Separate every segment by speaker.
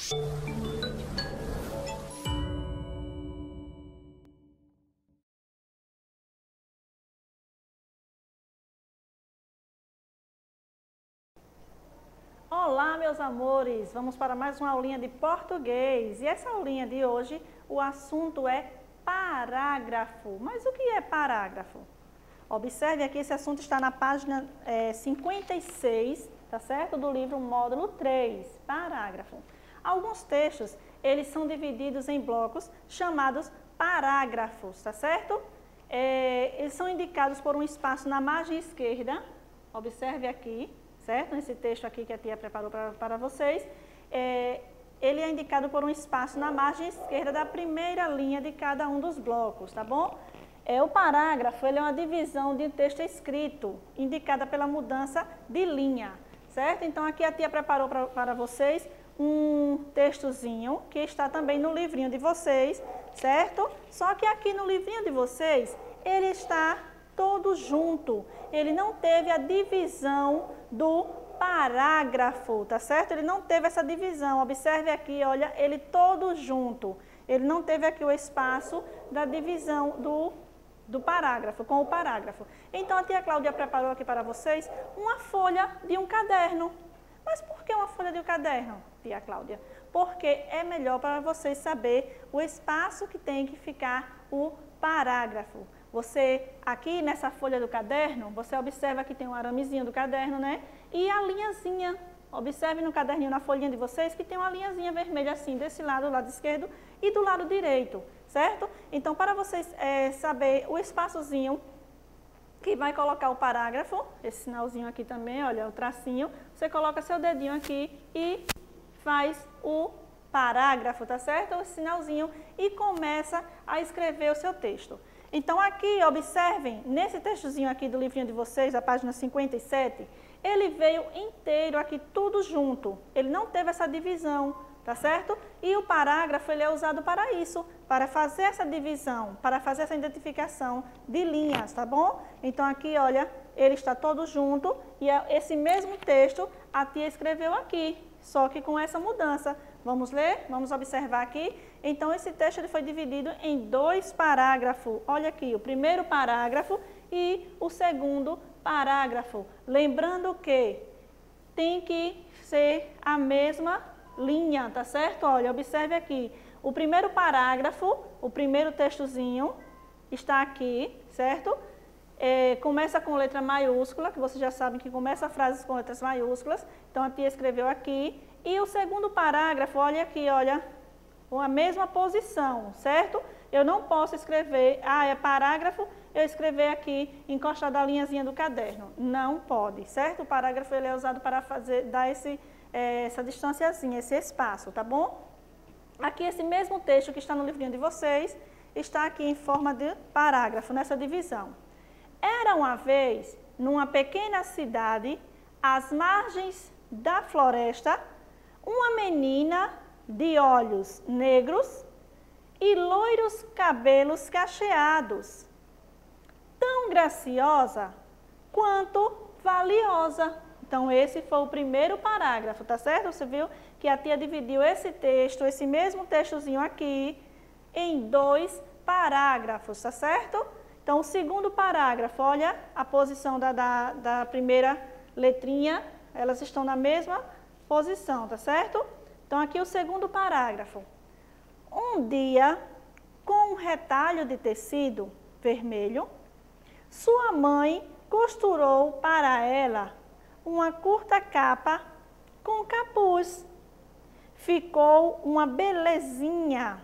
Speaker 1: Olá, meus amores! Vamos para mais uma aulinha de português. E essa aulinha de hoje, o assunto é parágrafo. Mas o que é parágrafo? Observe aqui, esse assunto está na página 56, tá certo? Do livro módulo 3, parágrafo. Alguns textos, eles são divididos em blocos chamados parágrafos, tá certo? Eles são indicados por um espaço na margem esquerda. Observe aqui. Certo? Nesse texto aqui que a tia preparou para vocês, ele é indicado por um espaço na margem esquerda da primeira linha de cada um dos blocos, tá bom? O parágrafo, ele é uma divisão de um texto escrito, indicada pela mudança de linha, certo? Então, aqui a tia preparou para vocês um textozinho que está também no livrinho de vocês, certo? Só que aqui no livrinho de vocês, ele está todo junto, ele não teve a divisão do parágrafo, tá certo? Ele não teve essa divisão, observe aqui, olha, ele todo junto, ele não teve aqui o espaço da divisão do parágrafo, com o parágrafo. Então, a tia Cláudia preparou aqui para vocês uma folha de um caderno. Mas por que uma folha de um caderno, tia Cláudia? Porque é melhor para vocês saber o espaço que tem que ficar o parágrafo. Você, aqui nessa folha do caderno, você observa que tem um aramezinho do caderno, né? E a linhazinha, observe no caderninho, na folhinha de vocês, que tem uma linhazinha vermelha assim, desse lado, do lado esquerdo e do lado direito, certo? Então, para vocês saber o espaçozinho que vai colocar o parágrafo, esse sinalzinho aqui também, olha, o tracinho, você coloca seu dedinho aqui e faz o parágrafo, tá certo? O sinalzinho e começa a escrever o seu texto. Então, aqui, observem, nesse textozinho aqui do livrinho de vocês, a página 57, ele veio inteiro aqui, tudo junto. Ele não teve essa divisão, tá certo? E o parágrafo, ele é usado para isso, para fazer essa divisão, para fazer essa identificação de linhas, tá bom? Então, aqui, olha, ele está todo junto e esse mesmo texto a tia escreveu aqui, só que com essa mudança. Vamos ler? Vamos observar aqui. Então, esse texto ele foi dividido em 2 parágrafos. Olha aqui, o primeiro parágrafo e o segundo parágrafo. Lembrando que tem que ser a mesma linha, tá certo? Olha, observe aqui. O primeiro parágrafo, o primeiro textozinho está aqui, certo? Começa com letra maiúscula, que vocês já sabem que começa frases com letras maiúsculas. Então, a tia escreveu aqui. E o segundo parágrafo, olha aqui, olha, com a mesma posição, certo? Eu não posso escrever, é parágrafo, eu escrever aqui, encostado a linhazinha do caderno. Não pode, certo? O parágrafo ele é usado para dar essa distanciazinha, esse espaço, tá bom? Aqui, esse mesmo texto que está no livrinho de vocês, está aqui em forma de parágrafo, nessa divisão. Era uma vez, numa pequena cidade, às margens da floresta, uma menina de olhos negros e loiros cabelos cacheados, tão graciosa quanto valiosa. Então, esse foi o primeiro parágrafo, tá certo? Você viu que a tia dividiu esse texto, esse mesmo textozinho aqui, em 2 parágrafos, tá certo? Então, o segundo parágrafo, olha a posição da primeira letrinha, elas estão na mesma posição, tá certo? Então, aqui o segundo parágrafo. Um dia, com um retalho de tecido vermelho, sua mãe costurou para ela uma curta capa com capuz. Ficou uma belezinha,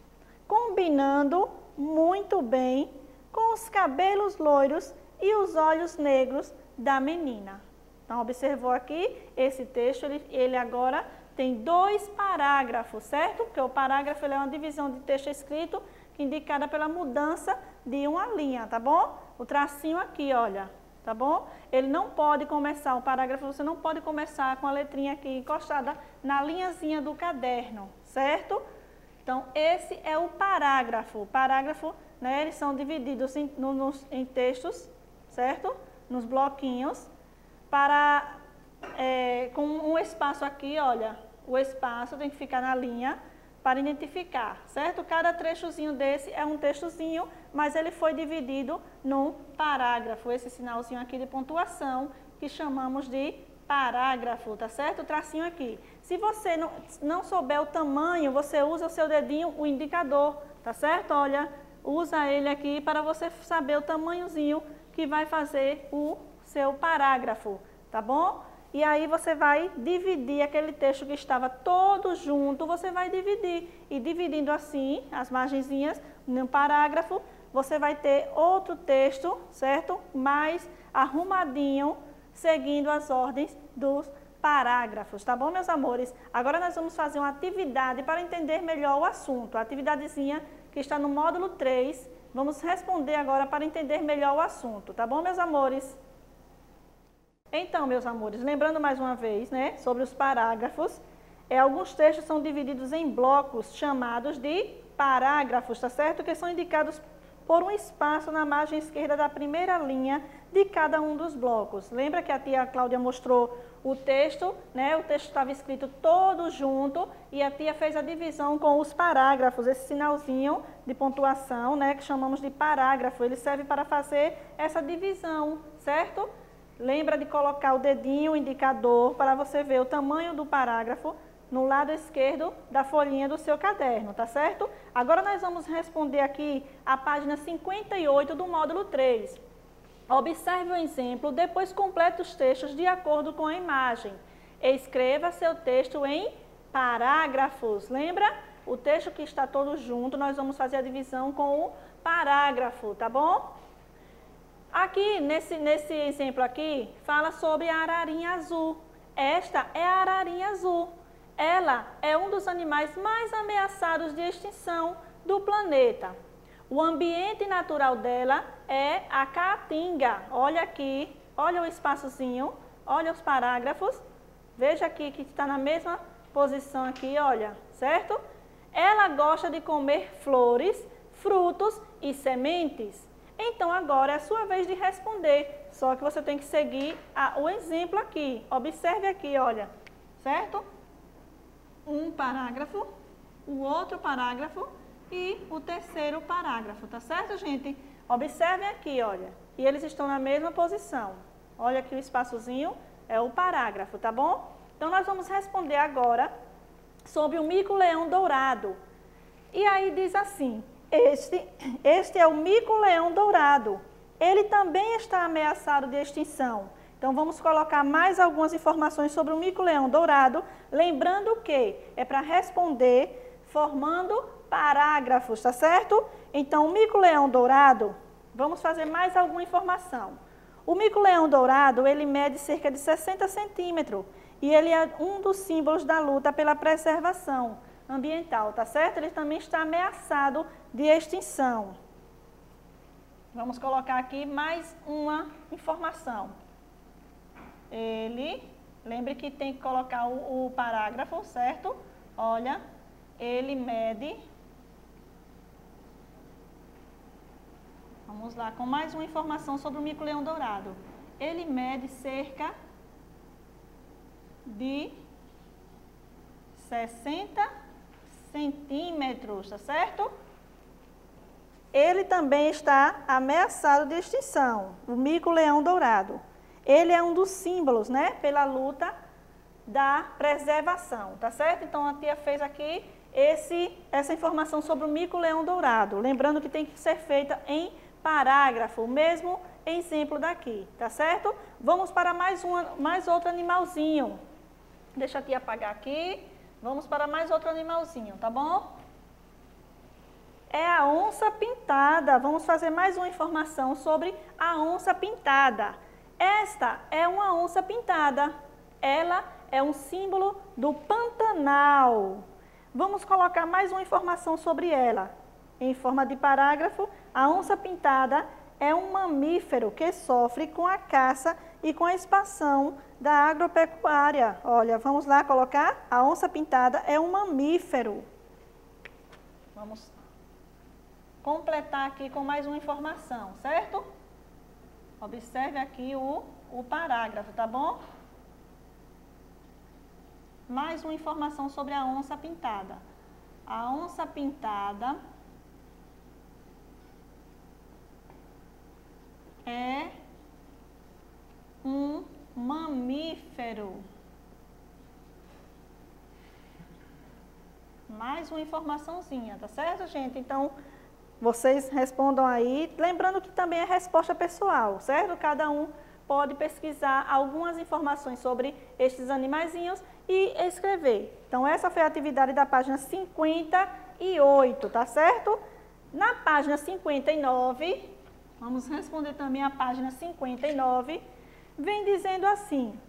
Speaker 1: combinando muito bem com os cabelos loiros e os olhos negros da menina. Então, observou aqui, esse texto, ele agora tem 2 parágrafos, certo? Porque o parágrafo ele é uma divisão de texto escrito indicada pela mudança de uma linha, tá bom? O tracinho aqui, olha, tá bom? Ele não pode começar, o parágrafo você não pode começar com a letrinha aqui encostada na linhazinha do caderno, certo? Então, esse é o parágrafo. O parágrafo, né, eles são divididos em textos, certo? Nos bloquinhos, com um espaço aqui, olha, o espaço tem que ficar na linha para identificar, certo? Cada trechozinho desse é um textozinho, mas ele foi dividido num parágrafo. Esse sinalzinho aqui de pontuação que chamamos de parágrafo, tá certo? O tracinho aqui. Se você não souber o tamanho, você usa o seu dedinho, o indicador, tá certo? Olha, usa ele aqui para você saber o tamanhozinho que vai fazer o seu parágrafo, tá bom? E aí você vai dividir aquele texto que estava todo junto, você vai dividir. E dividindo assim, as margenzinhas, no parágrafo, você vai ter outro texto, certo? Mais arrumadinho, seguindo as ordens dos parágrafos, tá bom, meus amores? Agora nós vamos fazer uma atividade para entender melhor o assunto. A atividadezinha que está no módulo 3, vamos responder agora para entender melhor o assunto, tá bom, meus amores? Então, meus amores, lembrando mais uma vez, né, sobre os parágrafos, alguns textos são divididos em blocos chamados de parágrafos, tá certo? Que são indicados por um espaço na margem esquerda da primeira linha de cada um dos blocos. Lembra que a tia Cláudia mostrou o texto, né? O texto estava escrito todo junto e a tia fez a divisão com os parágrafos, esse sinalzinho de pontuação, né, que chamamos de parágrafo, ele serve para fazer essa divisão, certo? Lembra de colocar o dedinho, o indicador, para você ver o tamanho do parágrafo no lado esquerdo da folhinha do seu caderno, tá certo? Agora nós vamos responder aqui a página 58 do módulo 3. Observe o exemplo, depois complete os textos de acordo com a imagem. Escreva seu texto em parágrafos. Lembra? O texto que está todo junto, nós vamos fazer a divisão com o parágrafo, tá bom? Aqui, nesse exemplo aqui, fala sobre a ararinha azul. Esta é a ararinha azul. Ela é um dos animais mais ameaçados de extinção do planeta. O ambiente natural dela é a caatinga. Olha aqui, olha o espaçozinho, olha os parágrafos. Veja aqui que está na mesma posição aqui, olha, certo? Ela gosta de comer flores, frutos e sementes. Então, agora é a sua vez de responder, só que você tem que seguir o exemplo aqui. Observe aqui, olha, certo? Um parágrafo, o outro parágrafo e o terceiro parágrafo, tá certo, gente? Observem aqui, olha, e eles estão na mesma posição. Olha aqui o espaçozinho, é o parágrafo, tá bom? Então, nós vamos responder agora sobre o mico-leão dourado. E aí diz assim... Este é o mico-leão dourado. Ele também está ameaçado de extinção. Então, vamos colocar mais algumas informações sobre o mico-leão dourado, lembrando que é para responder formando parágrafos, tá certo? Então, o mico-leão dourado, vamos fazer mais alguma informação. O mico-leão dourado, ele mede cerca de 60 centímetros e ele é um dos símbolos da luta pela preservação ambiental, tá certo? Ele também está ameaçado de extinção. Vamos colocar aqui mais uma informação. Lembre que tem que colocar o parágrafo, certo? Olha, ele mede... Vamos lá, com mais uma informação sobre o mico-leão dourado. Ele mede cerca de 60 centímetros, tá certo? Ele também está ameaçado de extinção, o mico-leão dourado. Ele é um dos símbolos, né, pela luta da preservação, tá certo? Então, a tia fez aqui essa informação sobre o mico-leão dourado. Lembrando que tem que ser feita em parágrafo, o mesmo exemplo daqui, tá certo? Vamos para mais outro animalzinho. Deixa a tia apagar aqui. Vamos para mais outro animalzinho, tá bom? É a onça pintada. Vamos fazer mais uma informação sobre a onça pintada. Esta é uma onça pintada. Ela é um símbolo do Pantanal. Vamos colocar mais uma informação sobre ela. Em forma de parágrafo, a onça pintada é um mamífero que sofre com a caça e com a expansão da agropecuária. Olha, vamos lá colocar? A onça pintada é um mamífero. Vamos completar aqui com mais uma informação, certo? Observe aqui o parágrafo, tá bom? mais uma informação sobre a onça pintada. A onça pintada é um mamífero. Mais uma informaçãozinha, tá certo, gente? Então, vocês respondam aí, lembrando que também é resposta pessoal, certo? Cada um pode pesquisar algumas informações sobre estes animaizinhos e escrever. Então, essa foi a atividade da página 58, tá certo? Na página 59, vamos responder também a página 59, vem dizendo assim: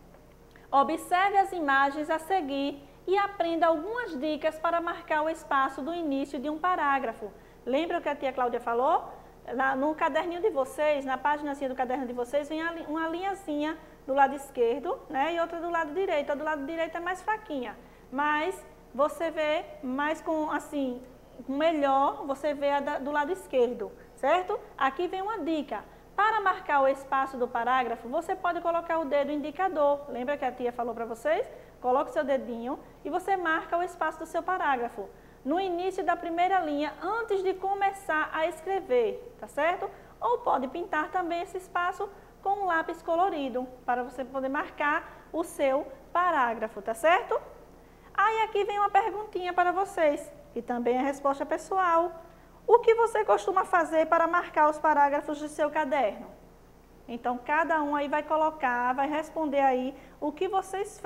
Speaker 1: observe as imagens a seguir e aprenda algumas dicas para marcar o espaço do início de um parágrafo. Lembra o que a tia Cláudia falou? No caderninho de vocês, na paginazinha do caderno de vocês, vem uma linhazinha do lado esquerdo, né? E outra do lado direito. A do lado direito é mais fraquinha, mas você vê mais com, assim, melhor, você vê a do lado esquerdo, certo? Aqui vem uma dica. Para marcar o espaço do parágrafo, você pode colocar o dedo indicador. Lembra que a tia falou para vocês? Coloque o seu dedinho e você marca o espaço do seu parágrafo no início da primeira linha, antes de começar a escrever, tá certo? Ou pode pintar também esse espaço com um lápis colorido, para você poder marcar o seu parágrafo, tá certo? Aí aqui vem uma perguntinha para vocês, que também é resposta pessoal. O que você costuma fazer para marcar os parágrafos do seu caderno? Então, cada um aí vai colocar, vai responder aí o que vocês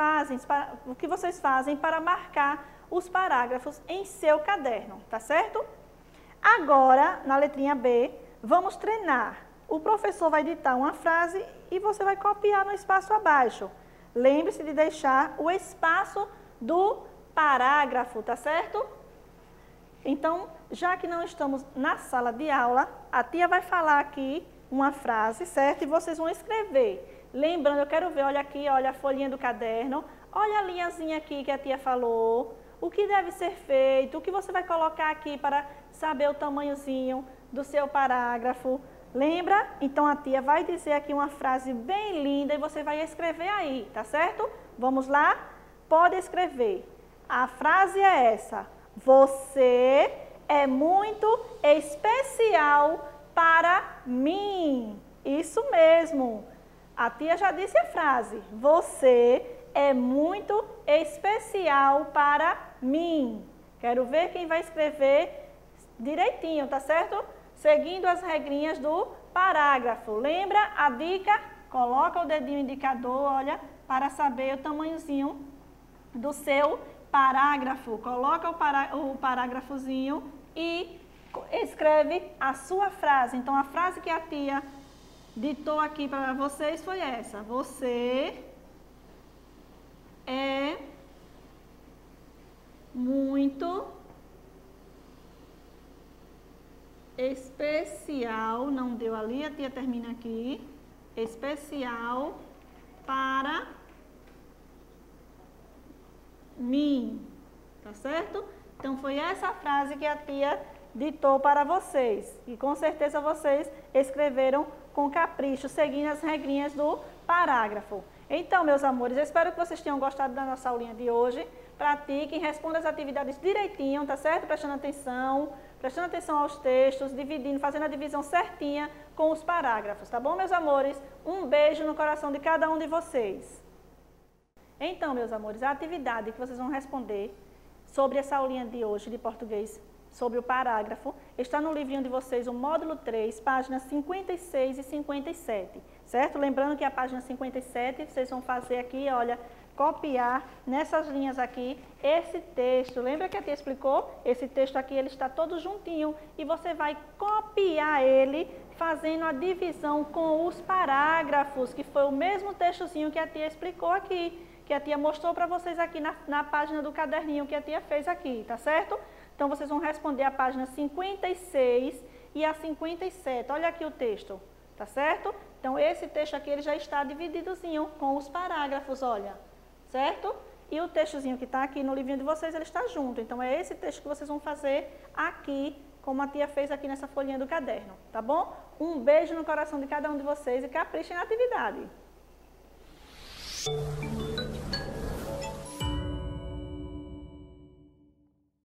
Speaker 1: fazem para marcar os parágrafos em seu caderno, tá certo? Agora, na letrinha B, vamos treinar. O professor vai ditar uma frase e você vai copiar no espaço abaixo. Lembre-se de deixar o espaço do parágrafo, tá certo? Então, já que não estamos na sala de aula, a tia vai falar aqui uma frase, certo? E vocês vão escrever. Lembrando, eu quero ver, olha aqui, olha a folhinha do caderno, olha a linhazinha aqui que a tia falou, o que deve ser feito, o que você vai colocar aqui para saber o tamanhozinho do seu parágrafo. Lembra? Então, a tia vai dizer aqui uma frase bem linda e você vai escrever aí, tá certo? Vamos lá? Pode escrever. A frase é essa: você é muito especial para mim. Isso mesmo. A tia já disse a frase. Você é muito especial para mim. Quero ver quem vai escrever direitinho, tá certo? Seguindo as regrinhas do parágrafo. Lembra a dica? Coloca o dedinho indicador, olha, para saber o tamanhozinho do seu parágrafo. Coloca o parágrafozinho e escreve a sua frase. Então, a frase que a tia ditou aqui para vocês foi essa: você é muito especial, não deu ali, a tia termina aqui, especial para mim, tá certo? Então, foi essa frase que a tia ditou para vocês, e com certeza vocês escreveram com capricho, seguindo as regrinhas do parágrafo. Então, meus amores, eu espero que vocês tenham gostado da nossa aulinha de hoje. Pratiquem, respondam as atividades direitinho, tá certo? Prestando atenção aos textos, dividindo, fazendo a divisão certinha com os parágrafos, tá bom, meus amores? Um beijo no coração de cada um de vocês. Então, meus amores, a atividade que vocês vão responder sobre essa aulinha de hoje de português, sobre o parágrafo, está no livrinho de vocês, o módulo 3, páginas 56 e 57, certo? Lembrando que a página 57, vocês vão fazer aqui, olha, copiar nessas linhas aqui esse texto. Lembra que a tia explicou? Esse texto aqui, ele está todo juntinho e você vai copiar ele fazendo a divisão com os parágrafos, que foi o mesmo textozinho que a tia explicou aqui, que a tia mostrou para vocês aqui na página do caderninho que a tia fez aqui, tá certo? Então, vocês vão responder a página 56 e a 57. Olha aqui o texto, tá certo? Então, esse texto aqui, ele já está divididozinho com os parágrafos, olha, certo? E o textozinho que está aqui no livrinho de vocês, ele está junto. Então, é esse texto que vocês vão fazer aqui, como a tia fez aqui nessa folhinha do caderno, tá bom? Um beijo no coração de cada um de vocês e caprichem na atividade.